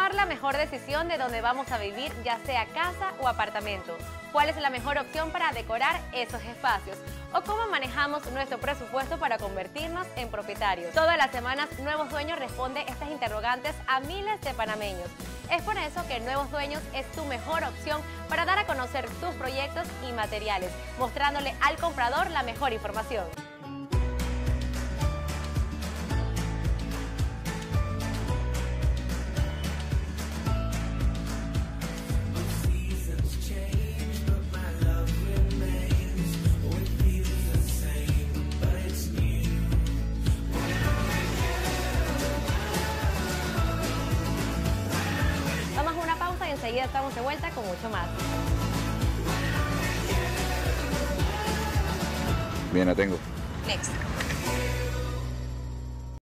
tomar la mejor decisión de dónde vamos a vivir, ya sea casa o apartamento. ¿Cuál es la mejor opción para decorar esos espacios? ¿O cómo manejamos nuestro presupuesto para convertirnos en propietarios? Todas las semanas, Nuevos Dueños responde estas interrogantes a miles de panameños. Es por eso que Nuevos Dueños es tu mejor opción para dar a conocer tus proyectos y materiales, mostrándole al comprador la mejor información. Y enseguida estamos de vuelta con mucho más. Bien, la tengo. Next.